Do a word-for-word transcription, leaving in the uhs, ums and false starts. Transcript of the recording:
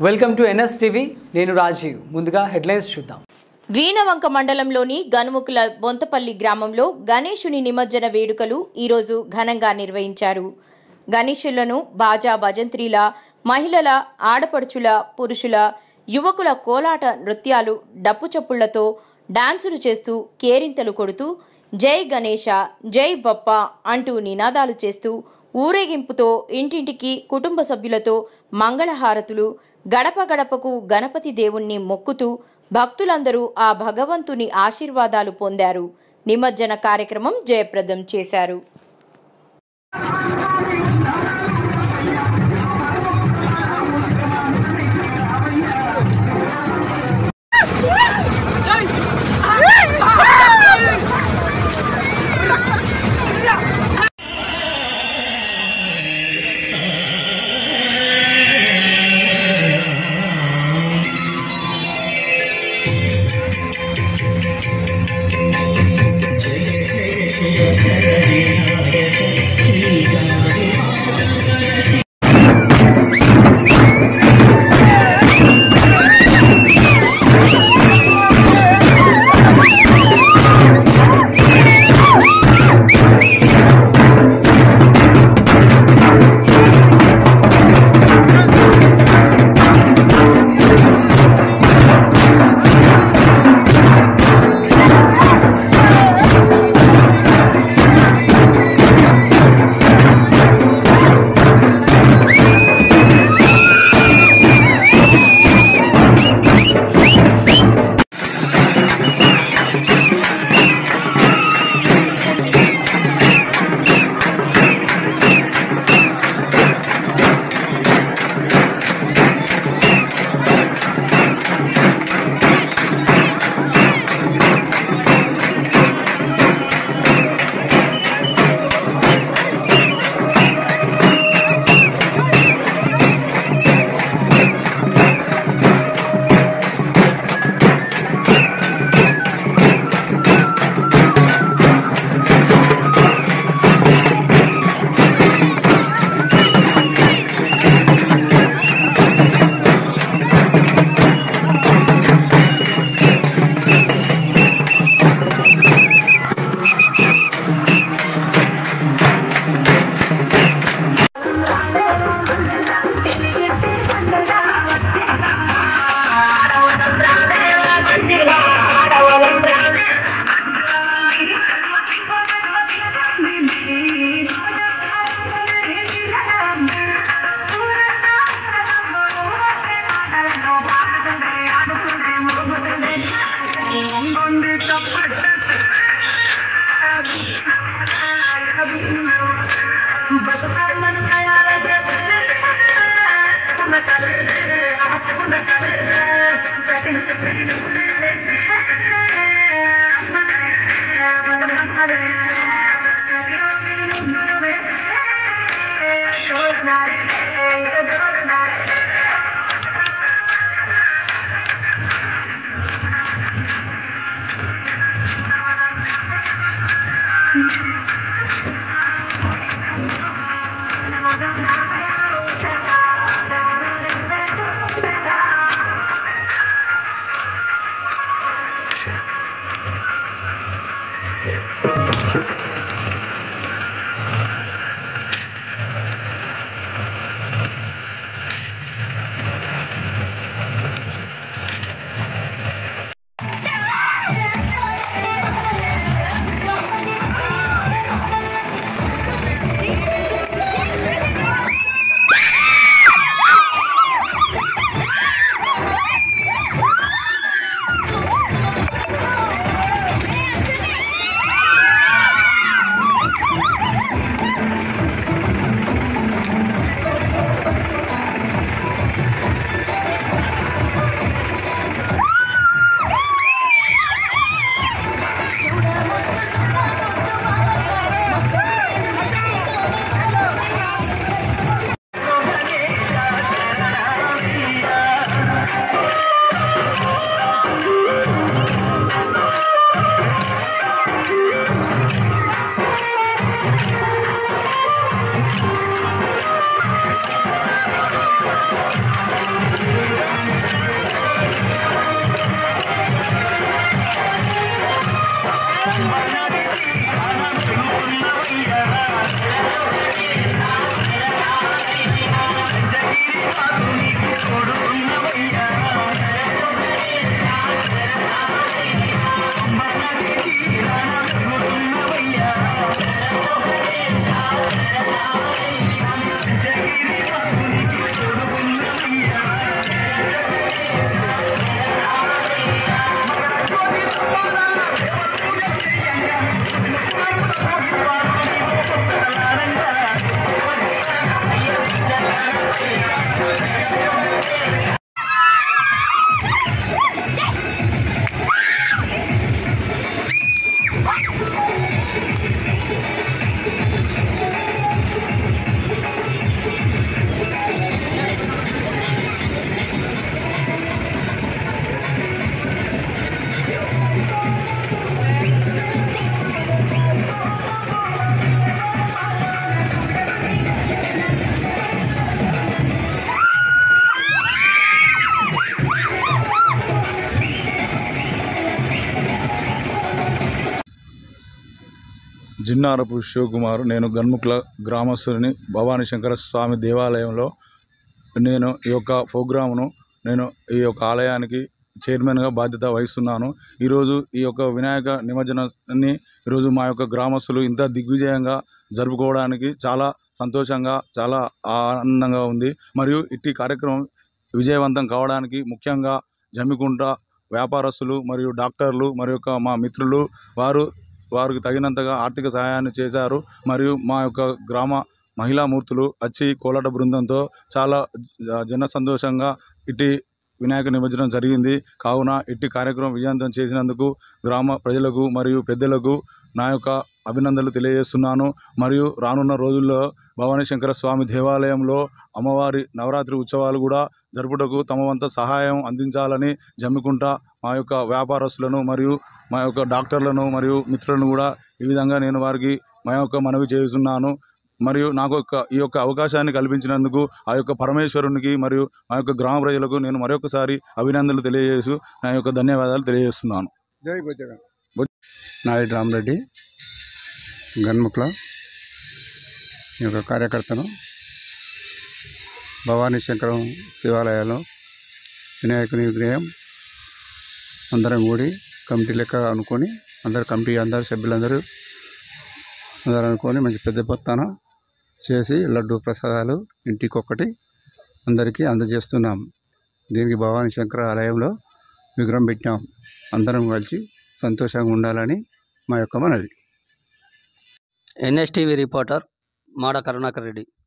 Welcome to NS TV. నేను రాజీవ్. ముందుగా headlines చూద్దాం. వీణవంక మండలంలోని గనుముకుల బొంతపల్లి గ్రామంలో గణేశుని నిమజ్జన వేడుకలు ఈరోజు ఘనంగా నిర్వహించారు. గణేశులను బాజా భజంత్రీల, మహిళల, ఆడపడుచుల, పురుషుల, యువకుల కోలాట నృత్యాలు, డప్పు చప్పుళ్లతో డాన్సులు చేస్తూ కేరింతలు కొడుతూ జై గణేశ, జై బప్ప అంటూ నినాదాలు చేస్తూ ఊరేగింపుతో ఇంటింటికి కుటుంబ సభ్యులతో మంగళహారతులు, గడప గడపకు గణపతి దేవుణ్ణి మొక్కుతూ భక్తులందరూ ఆ భగవంతుని ఆశీర్వాదాలు పొందారు. నిమజ్జన కార్యక్రమం జయప్రదం చేశారు. జిన్నారపు శివకుమార్. నేను గన్ముక్ల గ్రామస్తుని. భవానీ శంకర స్వామి దేవాలయంలో నేను ఈ యొక్క ప్రోగ్రామును నేను ఈ యొక్క ఆలయానికి చైర్మన్గా బాధ్యత వహిస్తున్నాను. ఈరోజు ఈ యొక్క వినాయక నిమజ్జనాన్ని ఈరోజు మా యొక్క గ్రామస్తులు ఇంత దిగ్విజయంగా జరుపుకోవడానికి చాలా సంతోషంగా చాలా ఆనందంగా ఉంది. మరియు ఇట్టి కార్యక్రమం విజయవంతం కావడానికి ముఖ్యంగా జమ్మికుంట వ్యాపారస్తులు మరియు డాక్టర్లు మరియు యొక్క మా మిత్రులు వారు వారికి తగినంతగా ఆర్థిక సహాయాన్ని చేశారు. మరియు మా యొక్క గ్రామ మహిళా మూర్తులు వచ్చి కోలాట బృందంతో చాలా జన సంతోషంగా ఇట్టి వినాయక నిమజ్జనం జరిగింది. కావున ఇట్టి కార్యక్రమం విజయవంతం చేసినందుకు గ్రామ ప్రజలకు మరియు పెద్దలకు నా యొక్క అభినందనలు తెలియజేస్తున్నాను. మరియు రానున్న రోజుల్లో భవానీ శంకర స్వామి దేవాలయంలో అమ్మవారి నవరాత్రి ఉత్సవాలు కూడా జరుపుటకు తమ వంత సహాయం అందించాలని జమ్మికుంట మా యొక్క వ్యాపారస్తులను మరియు మా యొక్క డాక్టర్లను మరియు మిత్రులను కూడా ఈ విధంగా నేను వారికి మా యొక్క మనవి చేస్తున్నాను. మరియు నాకు యొక్క ఈ యొక్క అవకాశాన్ని కల్పించినందుకు ఆ యొక్క పరమేశ్వరునికి మరియు మా యొక్క గ్రామ ప్రజలకు నేను మరొకసారి అభినందనలు తెలియజేస్తూ నా యొక్క ధన్యవాదాలు తెలియజేస్తున్నాను. జై బొజ్జగన్. నాయుడు రామరెడ్డి, గన్ముక్ల ఈ యొక్క కార్యకర్తను. భవానీ శంకరం శివాలయంలో వినాయకుని విగ్రహం అందరం కూడి కమిటీ లెక్క అనుకొని అందరు కమిటీ అందరు సభ్యులందరూ అందరూ అనుకొని మంచి పెద్ద పొత్తాన చేసి లడ్డు ప్రసాదాలు ఇంటికొకటి అందరికీ అందజేస్తున్నాం. దీనికి భవానీ శంకర ఆలయంలో విగ్రహం పెట్టాం. అందరం కలిసి సంతోషంగా ఉండాలని మా యొక్క మనవి. ఎన్ఎస్టీవీ రిపోర్టర్ మాడ కరుణాకర్ రెడ్డి.